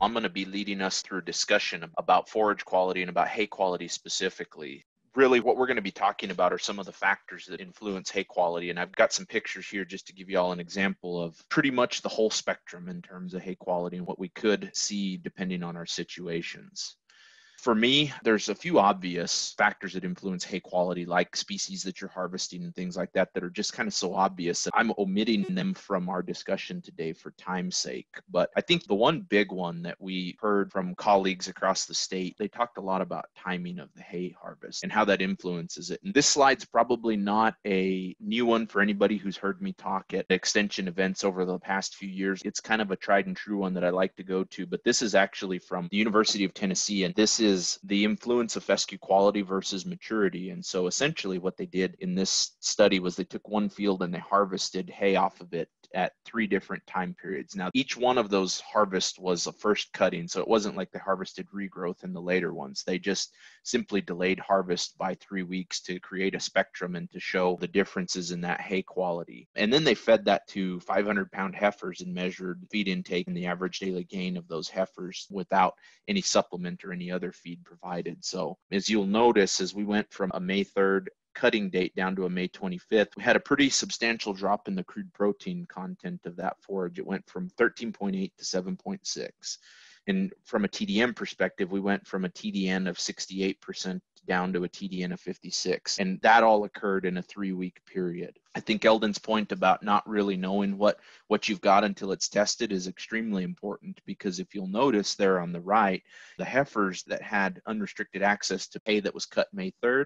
I'm going to be leading us through a discussion about forage quality and about hay quality specifically. Really, what we're going to be talking about are some of the factors that influence hay quality. And I've got some pictures here just to give you all an example of pretty much the whole spectrum in terms of hay quality and what we could see depending on our situations. For me, there's a few obvious factors that influence hay quality, like species that you're harvesting and things like that are just kind of so obvious that I'm omitting them from our discussion today for time's sake. But I think the one big one that we heard from colleagues across the state, they talked a lot about timing of the hay harvest and how that influences it. And this slide's probably not a new one for anybody who's heard me talk at extension events over the past few years. It's kind of a tried and true one that I like to go to, but this is actually from the University of Tennessee, and this is the influence of fescue quality versus maturity. And so essentially what they did in this study was they took one field and they harvested hay off of it at 3 different time periods. Now, each one of those harvests was a first cutting, so it wasn't like they harvested regrowth in the later ones. They just simply delayed harvest by 3 weeks to create a spectrum and to show the differences in that hay quality. And then they fed that to 500-pound heifers and measured feed intake and the average daily gain of those heifers without any supplement or any other feed provided. So as you'll notice, as we went from a May 3rd cutting date down to a May 25th, we had a pretty substantial drop in the crude protein content of that forage. It went from 13.8 to 7.6. And from a TDN perspective, we went from a TDN of 68% down to a TDN of 56. And that all occurred in a 3-week period. I think Eldon's point about not really knowing what you've got until it's tested is extremely important, because if you'll notice there on the right, the heifers that had unrestricted access to hay that was cut May 3rd,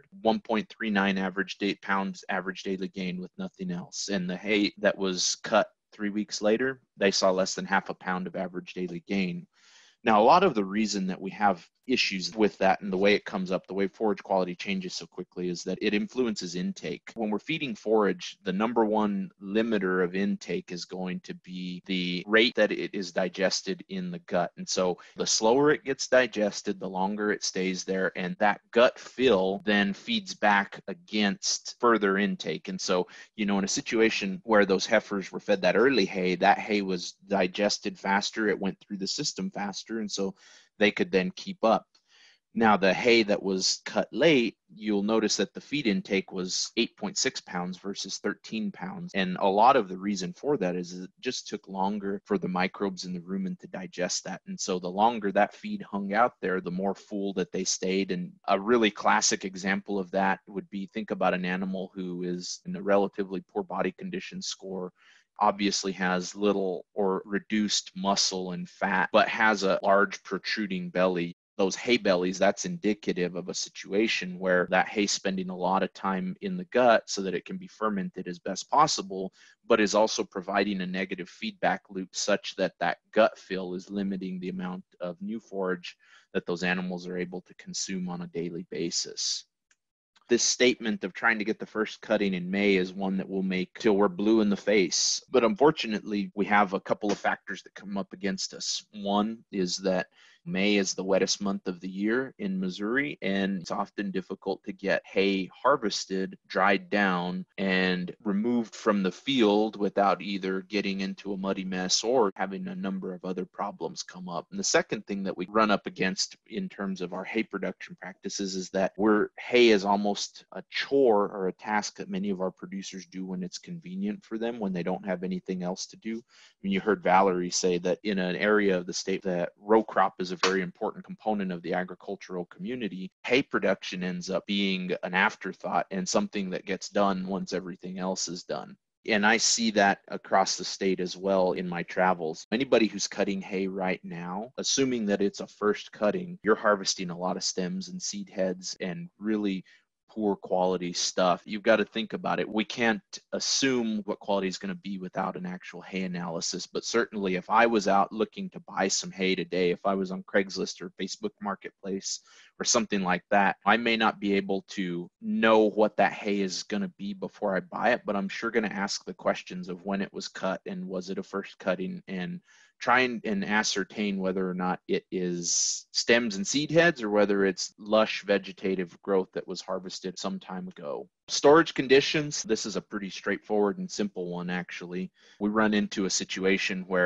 1.39 average pounds average daily gain with nothing else. And the hay that was cut 3 weeks later, they saw less than half a pound of average daily gain. Now, a lot of the reason that we have issues with that and the way it comes up, the way forage quality changes so quickly, is that it influences intake. When we're feeding forage, the number one limiter of intake is going to be the rate that it is digested in the gut. And so the slower it gets digested, the longer it stays there. And that gut fill then feeds back against further intake. And so, in a situation where those heifers were fed that early hay, that hay was digested faster, it went through the system faster, and so they could then keep up. Now, the hay that was cut late, you'll notice that the feed intake was 8.6 pounds versus 13 pounds. And a lot of the reason for that is it just took longer for the microbes in the rumen to digest that. And so the longer that feed hung out there, the more full that they stayed. And a really classic example of that would be, think about an animal who is in a relatively poor body condition score, obviously has little or reduced muscle and fat, but has a large protruding belly. Those hay bellies, that's indicative of a situation where that hay is spending a lot of time in the gut so that it can be fermented as best possible, but is also providing a negative feedback loop such that that gut fill is limiting the amount of new forage that those animals are able to consume on a daily basis. This statement of trying to get the first cutting in May is one that we'll make till we're blue in the face. But unfortunately, we have a couple of factors that come up against us. One is that May is the wettest month of the year in Missouri, and it's often difficult to get hay harvested, dried down, and removed from the field without either getting into a muddy mess or having a number of other problems come up. And the second thing that we run up against in terms of our hay production practices is that hay is almost a chore or a task that many of our producers do when it's convenient for them, when they don't have anything else to do. I mean, you heard Valerie say that in an area of the state that row crop is a very important component of the agricultural community, hay production ends up being an afterthought and something that gets done once everything else is done. And I see that across the state as well in my travels. Anybody who's cutting hay right now, assuming that it's a first cutting, you're harvesting a lot of stems and seed heads and really poor quality stuff. You've got to think about it. We can't assume what quality is going to be without an actual hay analysis, but certainly if I was out looking to buy some hay today, if I was on Craigslist or Facebook Marketplace or something like that, I may not be able to know what that hay is going to be before I buy it, but I'm sure going to ask the questions of when it was cut and was it a first cutting, and try and ascertain whether or not it is stems and seed heads or whether it's lush vegetative growth that was harvested some time ago. Storage conditions, this is a pretty straightforward and simple one actually. We run into a situation where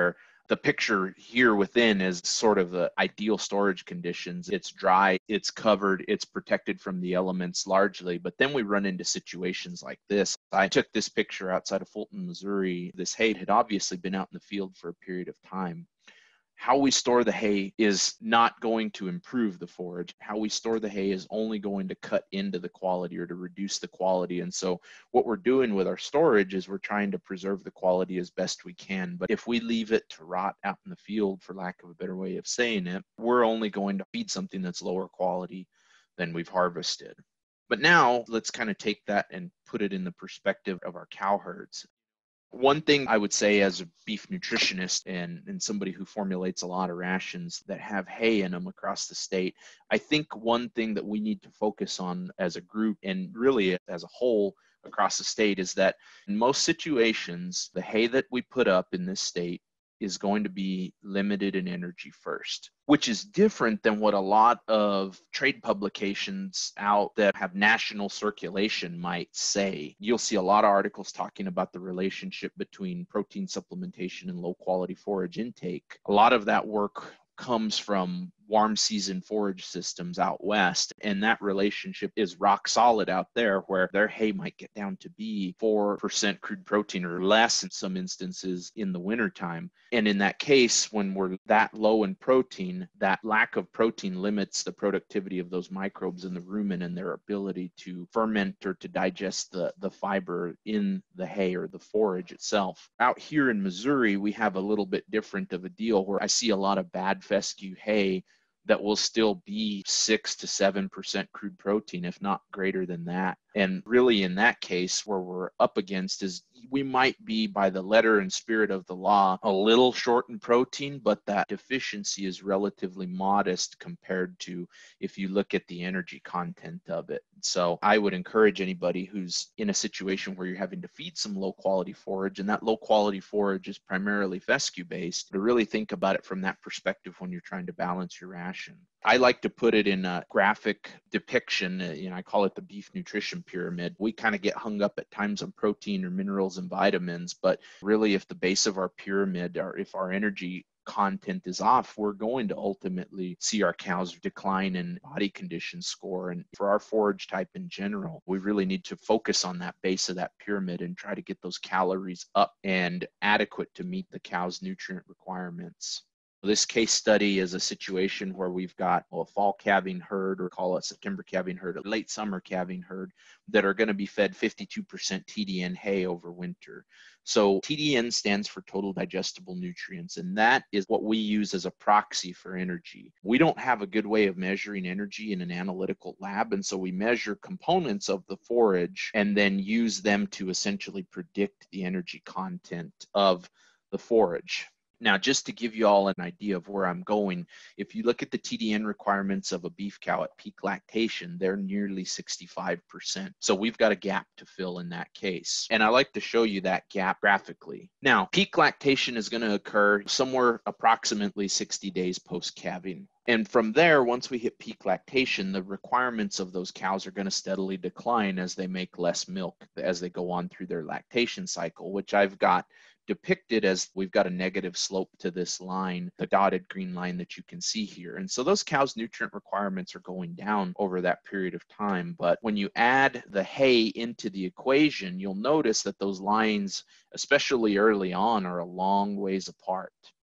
The picture here within is sort of the ideal storage conditions. It's dry, it's covered, it's protected from the elements largely, but then we run into situations like this. I took this picture outside of Fulton, Missouri. This hay had obviously been out in the field for a period of time. How we store the hay is not going to improve the forage. How we store the hay is only going to cut into the quality or to reduce the quality. And so what we're doing with our storage is we're trying to preserve the quality as best we can. But if we leave it to rot out in the field, for lack of a better way of saying it, we're only going to feed something that's lower quality than we've harvested. But now let's kind of take that and put it in the perspective of our cow herds. One thing I would say as a beef nutritionist and somebody who formulates a lot of rations that have hay in them across the state, I think one thing that we need to focus on as a group and really as a whole across the state is that in most situations, the hay that we put up in this state is going to be limited in energy first, which is different than what a lot of trade publications out that have national circulation might say. You'll see a lot of articles talking about the relationship between protein supplementation and low quality forage intake. A lot of that work comes from warm season forage systems out west, and that relationship is rock solid out there, where their hay might get down to be 4% crude protein or less in some instances in the wintertime. And in that case, when we're that low in protein, that lack of protein limits the productivity of those microbes in the rumen and their ability to ferment or to digest the fiber in the hay or the forage itself. Out here in Missouri, we have a little bit different of a deal where I see a lot of bad fescue hay that will still be 6 to 7% crude protein, if not greater than that. And really in that case, where we're up against is we might be, by the letter and spirit of the law, a little short in protein, but that deficiency is relatively modest compared to if you look at the energy content of it. So I would encourage anybody who's in a situation where you're having to feed some low quality forage, and that low quality forage is primarily fescue based, to really think about it from that perspective when you're trying to balance your ration. I like to put it in a graphic depiction. I call it the beef nutrition pyramid. We kind of get hung up at times on protein or minerals and vitamins, but really if the base of our pyramid, or if our energy content is off, we're going to ultimately see our cows decline in body condition score. And for our forage type in general, we really need to focus on that base of that pyramid and try to get those calories up and adequate to meet the cow's nutrient requirements. This case study is a situation where we've got a fall calving herd, or call it September calving herd, a late summer calving herd, that are going to be fed 52% TDN hay over winter. So TDN stands for total digestible nutrients, and that is what we use as a proxy for energy. We don't have a good way of measuring energy in an analytical lab, and so we measure components of the forage and then use them to essentially predict the energy content of the forage. Now, just to give you all an idea of where I'm going, if you look at the TDN requirements of a beef cow at peak lactation, they're nearly 65%. So we've got a gap to fill in that case. And I like to show you that gap graphically. Now, peak lactation is going to occur somewhere approximately 60 days post-calving. And from there, once we hit peak lactation, the requirements of those cows are going to steadily decline as they make less milk as they go on through their lactation cycle, which I've got depicted as we've got a negative slope to this line, the dotted green line that you can see here. And so those cows' nutrient requirements are going down over that period of time. But when you add the hay into the equation, you'll notice that those lines, especially early on, are a long ways apart.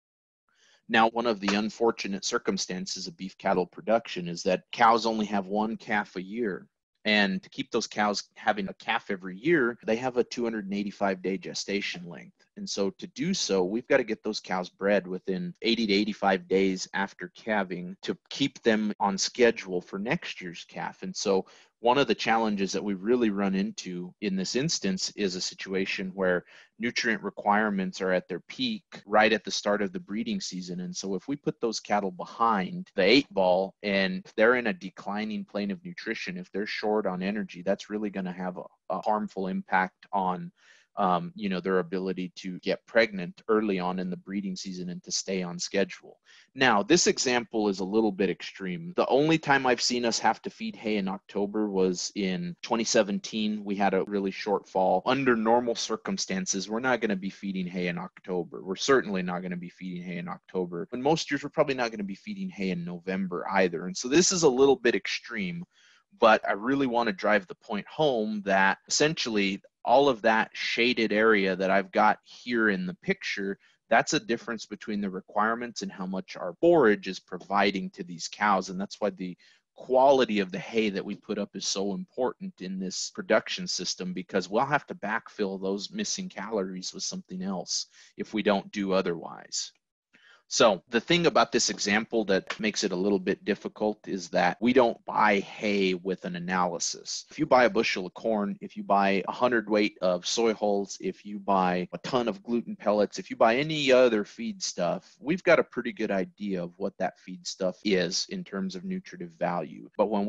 Now, one of the unfortunate circumstances of beef cattle production is that cows only have one calf a year. And to keep those cows having a calf every year, they have a 285-day gestation length. And so to do so, we've got to get those cows bred within 80 to 85 days after calving to keep them on schedule for next year's calf. And so one of the challenges that we really run into in this instance is a situation where nutrient requirements are at their peak right at the start of the breeding season. And so if we put those cattle behind the 8-ball and they're in a declining plane of nutrition, if they're short on energy, that's really going to have a harmful impact on their ability to get pregnant early on in the breeding season and to stay on schedule. Now, this example is a little bit extreme. The only time I've seen us have to feed hay in October was in 2017. We had a really short fall. Under normal circumstances, we're not going to be feeding hay in October. We're certainly not going to be feeding hay in October. And most years, we're probably not going to be feeding hay in November either. And so this is a little bit extreme, but I really want to drive the point home that essentially all of that shaded area that I've got here in the picture, that's a difference between the requirements and how much our forage is providing to these cows. And that's why the quality of the hay that we put up is so important in this production system, because we'll have to backfill those missing calories with something else if we don't do otherwise. So the thing about this example that makes it a little bit difficult is that we don't buy hay with an analysis. If you buy a bushel of corn, if you buy 100 weight of soy hulls, if you buy a ton of gluten pellets, if you buy any other feed stuff, we've got a pretty good idea of what that feed stuff is in terms of nutritive value. But when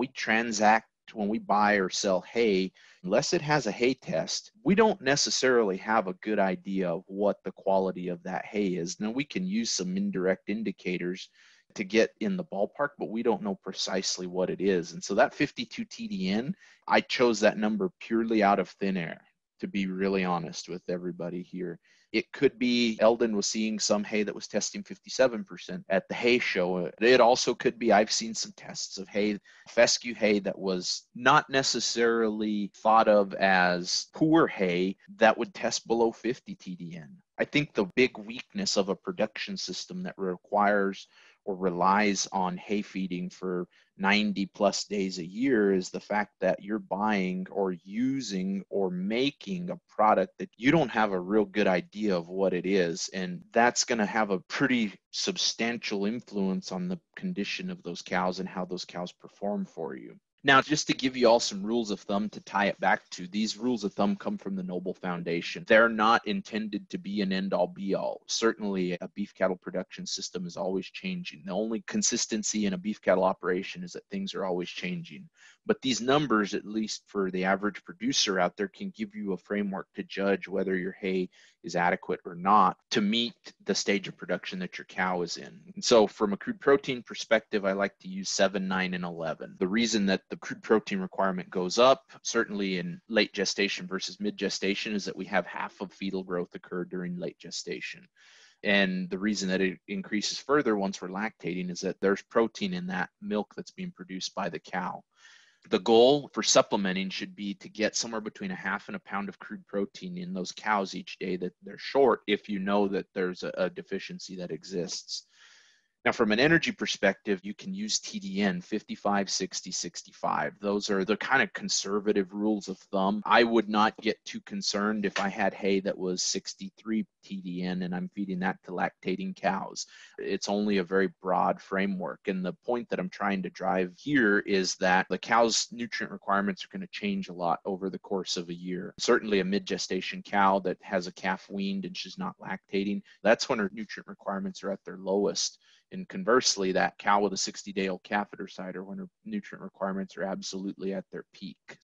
we buy or sell hay, unless it has a hay test, we don't necessarily have a good idea of what the quality of that hay is. Now, we can use some indirect indicators to get in the ballpark, but we don't know precisely what it is. And so that 52 TDN, I chose that number purely out of thin air, to be really honest with everybody here. It could be Eldon was seeing some hay that was testing 57% at the hay show. It also could be, I've seen some tests of hay, fescue hay that was not necessarily thought of as poor hay that would test below 50 TDN. I think the big weakness of a production system that requires or relies on hay feeding for 90 plus days a year is the fact that you're buying or using or making a product that you don't have a real good idea of what it is. And that's going to have a pretty substantial influence on the condition of those cows and how those cows perform for you. Now, just to give you all some rules of thumb to tie it back to, these rules of thumb come from the Noble Foundation. They're not intended to be an end-all be-all. Certainly, a beef cattle production system is always changing. The only consistency in a beef cattle operation is that things are always changing. But these numbers, at least for the average producer out there, can give you a framework to judge whether your hay is adequate or not to meet the stage of production that your cow is in. And so from a crude protein perspective, I like to use 7, 9, and 11. The reason that the crude protein requirement goes up, certainly in late gestation versus mid gestation, is that we have half of fetal growth occur during late gestation. And the reason that it increases further once we're lactating is that there's protein in that milk that's being produced by the cow. The goal for supplementing should be to get somewhere between a half and a pound of crude protein in those cows each day that they're short, if you know that there's a deficiency that exists. Now, from an energy perspective, you can use TDN 55, 60, 65. Those are the kind of conservative rules of thumb. I would not get too concerned if I had hay that was 63 TDN and I'm feeding that to lactating cows. It's only a very broad framework. And the point that I'm trying to drive here is that the cow's nutrient requirements are going to change a lot over the course of a year. Certainly a mid-gestation cow that has a calf weaned and she's not lactating, that's when her nutrient requirements are at their lowest. And conversely, that cow with a 60-day-old calf at her side are when her nutrient requirements are absolutely at their peak.